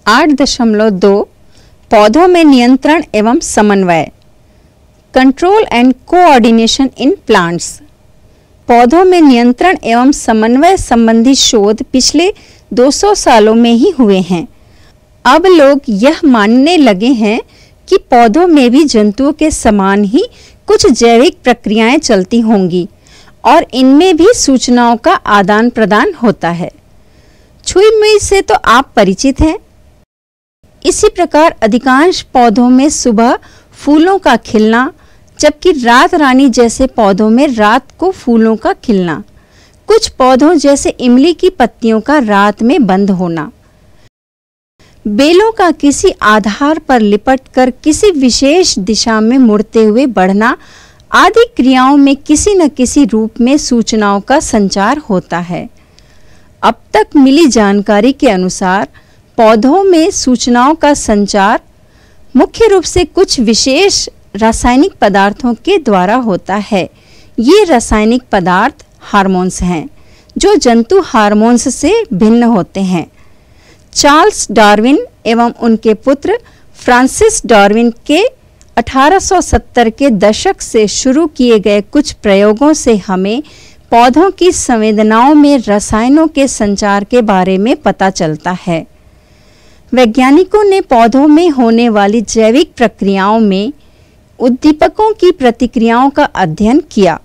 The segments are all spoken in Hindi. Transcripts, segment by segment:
8.2 पौधों में नियंत्रण एवं समन्वय, control and coordination in plants. पौधों में नियंत्रण एवं समन्वय संबंधी शोध पिछले 200 सालों में ही हुए हैं। अब लोग यह मानने लगे हैं कि पौधों में भी जंतुओं के समान ही कुछ जैविक प्रक्रियाएं चलती होंगी और इनमें भी सूचनाओं का आदान प्रदान होता है। छुई मुई से तो आप परिचित हैं। इसी प्रकार अधिकांश पौधों में सुबह फूलों का खिलना, जबकि रात रानी जैसे पौधों में रात को फूलों का खिलना, कुछ पौधों जैसे इमली की पत्तियों का रात में बंद होना, बेलों का किसी आधार पर लिपटकर किसी विशेष दिशा में मुड़ते हुए बढ़ना आदि क्रियाओं में किसी न किसी रूप में सूचनाओं का संचार होता है। अब तक मिली जानकारी के अनुसार पौधों में सूचनाओं का संचार मुख्य रूप से कुछ विशेष रासायनिक पदार्थों के द्वारा होता है। ये रासायनिक पदार्थ हार्मोन्स हैं जो जंतु हार्मोन्स से भिन्न होते हैं। चार्ल्स डार्विन एवं उनके पुत्र फ्रांसिस डार्विन के 1870 के दशक से शुरू किए गए कुछ प्रयोगों से हमें पौधों की संवेदनाओं में रसायनों के संचार के बारे में पता चलता है। वैज्ञानिकों ने पौधों में होने वाली जैविक प्रक्रियाओं में उद्दीपकों की प्रतिक्रियाओं का अध्ययन किया।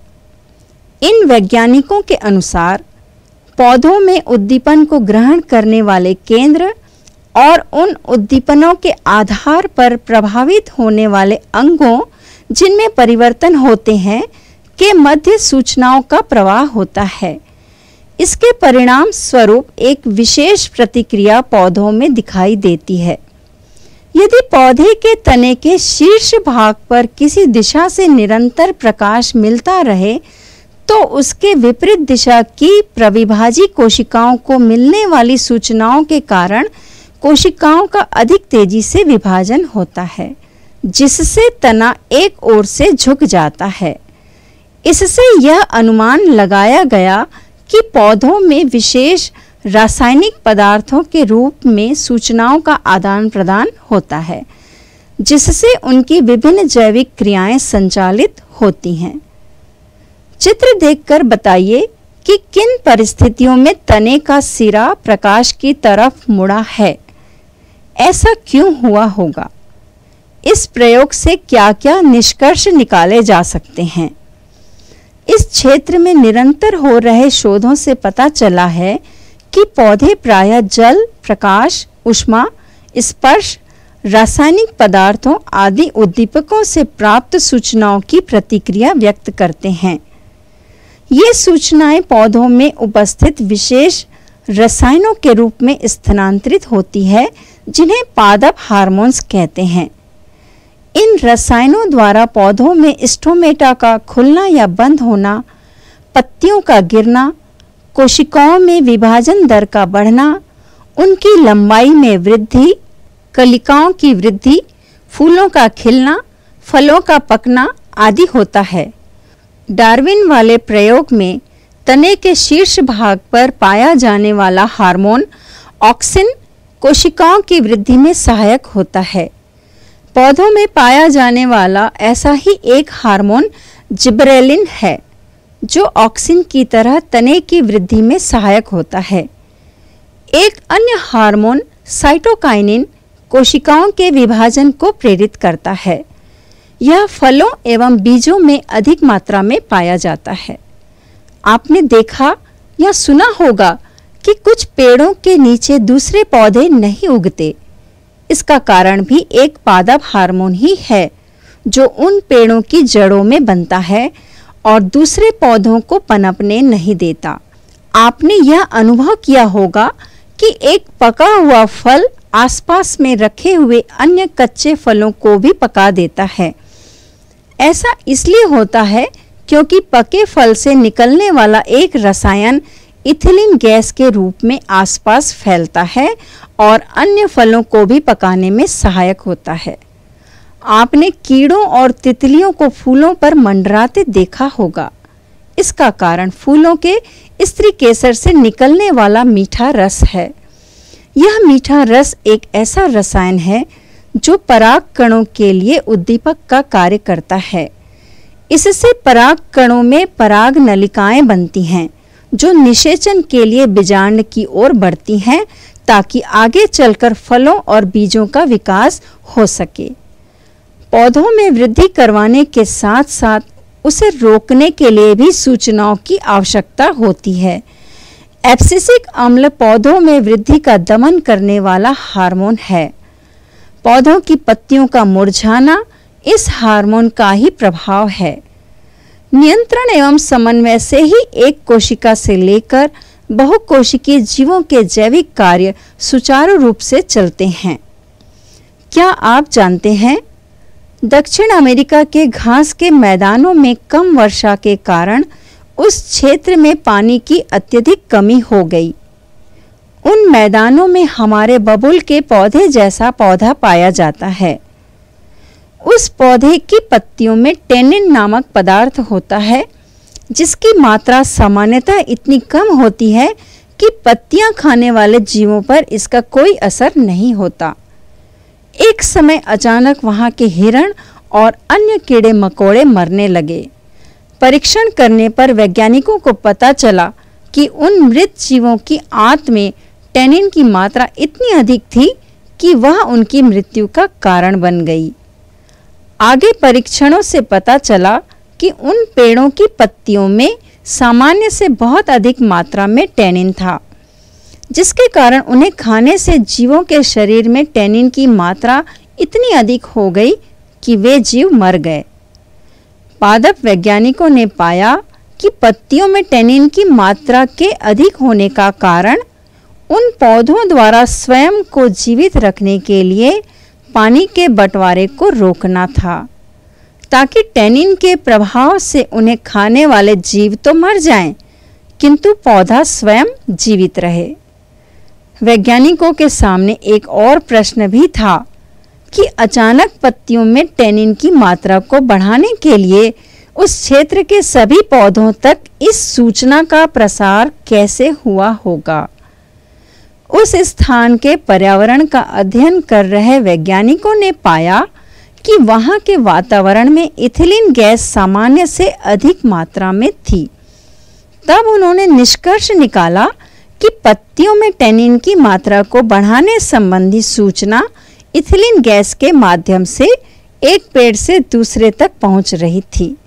इन वैज्ञानिकों के अनुसार पौधों में उद्दीपन को ग्रहण करने वाले केंद्र और उन उद्दीपनों के आधार पर प्रभावित होने वाले अंगों जिनमें परिवर्तन होते हैं के मध्य सूचनाओं का प्रवाह होता है। इसके परिणाम स्वरूप एक विशेष प्रतिक्रिया पौधों में दिखाई देती है। यदि पौधे के तने के शीर्ष भाग पर किसी दिशा से निरंतर प्रकाश मिलता रहे तो उसके विपरीत दिशा की प्रविभाजी कोशिकाओं को मिलने वाली सूचनाओं के कारण कोशिकाओं का अधिक तेजी से विभाजन होता है, जिससे तना एक ओर से झुक जाता है। इससे यह अनुमान लगाया गया कि पौधों में विशेष रासायनिक पदार्थों के रूप में सूचनाओं का आदान प्रदान होता है, जिससे उनकी विभिन्न जैविक क्रियाएं संचालित होती हैं। चित्र देखकर बताइए कि किन परिस्थितियों में तने का सिरा प्रकाश की तरफ मुड़ा है। ऐसा क्यों हुआ होगा? इस प्रयोग से क्या-क्या निष्कर्ष निकाले जा सकते हैं? इस क्षेत्र में निरंतर हो रहे शोधों से पता चला है कि पौधे प्रायः जल, प्रकाश, ऊष्मा, स्पर्श, रासायनिक पदार्थों आदि उद्दीपकों से प्राप्त सूचनाओं की प्रतिक्रिया व्यक्त करते हैं। ये सूचनाएं पौधों में उपस्थित विशेष रसायनों के रूप में स्थानांतरित होती है, जिन्हें पादप हार्मोन्स कहते हैं। इन रसायनों द्वारा पौधों में स्टोमेटा का खुलना या बंद होना, पत्तियों का गिरना, कोशिकाओं में विभाजन दर का बढ़ना, उनकी लंबाई में वृद्धि, कलिकाओं की वृद्धि, फूलों का खिलना, फलों का पकना आदि होता है। डार्विन वाले प्रयोग में तने के शीर्ष भाग पर पाया जाने वाला हार्मोन ऑक्सिन कोशिकाओं की वृद्धि में सहायक होता है। पौधों में पाया जाने वाला ऐसा ही एक हार्मोन जिबरेलिन है, जो ऑक्सिन की तरह तने की वृद्धि में सहायक होता है। एक अन्य हार्मोन साइटोकाइनिन कोशिकाओं के विभाजन को प्रेरित करता है। यह फलों एवं बीजों में अधिक मात्रा में पाया जाता है। आपने देखा या सुना होगा कि कुछ पेड़ों के नीचे दूसरे पौधे नहीं उगते। इसका कारण भी एक पादप हार्मोन ही है, जो उन पेड़ों की जड़ों में बनता है और दूसरे पौधों को पनपने नहीं देता। आपने यह अनुभव किया होगा कि एक पका हुआ फल आसपास में रखे हुए अन्य कच्चे फलों को भी पका देता है। ऐसा इसलिए होता है क्योंकि पके फल से निकलने वाला एक रसायन इथिलीन गैस के रूप में आसपास फैलता है और अन्य फलों को भी पकाने में सहायक होता है। आपने कीड़ों और तितलियों को फूलों पर मंडराते देखा होगा। इसका कारण फूलों के स्त्री केसर से निकलने वाला मीठा रस है। यह मीठा रस एक ऐसा रसायन है जो पराग कणों के लिए उद्दीपक का कार्य करता है। इससे पराग कणों में पराग नलिकाएं बनती हैं जो निषेचन के लिए बीजांड की ओर बढ़ती हैं ताकि आगे चलकर फलों और बीजों का विकास हो सके। पौधों में वृद्धि करवाने के साथ साथ उसे रोकने के लिए भी सूचनाओं की आवश्यकता होती है। एब्सिसिक अम्ल पौधों में वृद्धि का दमन करने वाला हार्मोन है। पौधों की पत्तियों का मुरझाना इस हार्मोन का ही प्रभाव है। नियंत्रण एवं समन्वय से ही एक कोशिका से लेकर बहुकोशिकीय जीवों के जैविक कार्य सुचारू रूप से चलते हैं। क्या आप जानते हैं, दक्षिण अमेरिका के घास के मैदानों में कम वर्षा के कारण उस क्षेत्र में पानी की अत्यधिक कमी हो गई। उन मैदानों में हमारे बबूल के पौधे जैसा पौधा पाया जाता है। उस पौधे की पत्तियों में टेनिन नामक पदार्थ होता है जिसकी मात्रा सामान्यतः इतनी कम होती है कि पत्तियां खाने वाले जीवों पर इसका कोई असर नहीं होता। एक समय अचानक वहां के हिरण और अन्य कीड़े मकोड़े मरने लगे। परीक्षण करने पर वैज्ञानिकों को पता चला कि उन मृत जीवों की आंत में टेनिन की मात्रा इतनी अधिक थी कि वह उनकी मृत्यु का कारण बन गई। आगे परीक्षणों से पता चला कि उन पेड़ों की पत्तियों में सामान्य से बहुत अधिक मात्रा में टेनिन था, जिसके कारण उन्हें खाने से जीवों के शरीर में टेनिन की मात्रा इतनी अधिक हो गई कि वे जीव मर गए। पादप वैज्ञानिकों ने पाया कि पत्तियों में टेनिन की मात्रा के अधिक होने का कारण उन पौधों द्वारा स्वयं को जीवित रखने के लिए पानी के बंटवारे को रोकना था, ताकि टेनिन के प्रभाव से उन्हें खाने वाले जीव तो मर जाएं, किंतु पौधा स्वयं जीवित रहे। वैज्ञानिकों के सामने एक और प्रश्न भी था कि अचानक पत्तियों में टेनिन की मात्रा को बढ़ाने के लिए उस क्षेत्र के सभी पौधों तक इस सूचना का प्रसार कैसे हुआ होगा। उस स्थान के पर्यावरण का अध्ययन कर रहे वैज्ञानिकों ने पाया कि वहां के वातावरण में इथिलीन गैस सामान्य से अधिक मात्रा में थी। तब उन्होंने निष्कर्ष निकाला कि पत्तियों में टेनिन की मात्रा को बढ़ाने संबंधी सूचना इथिलीन गैस के माध्यम से एक पेड़ से दूसरे तक पहुंच रही थी।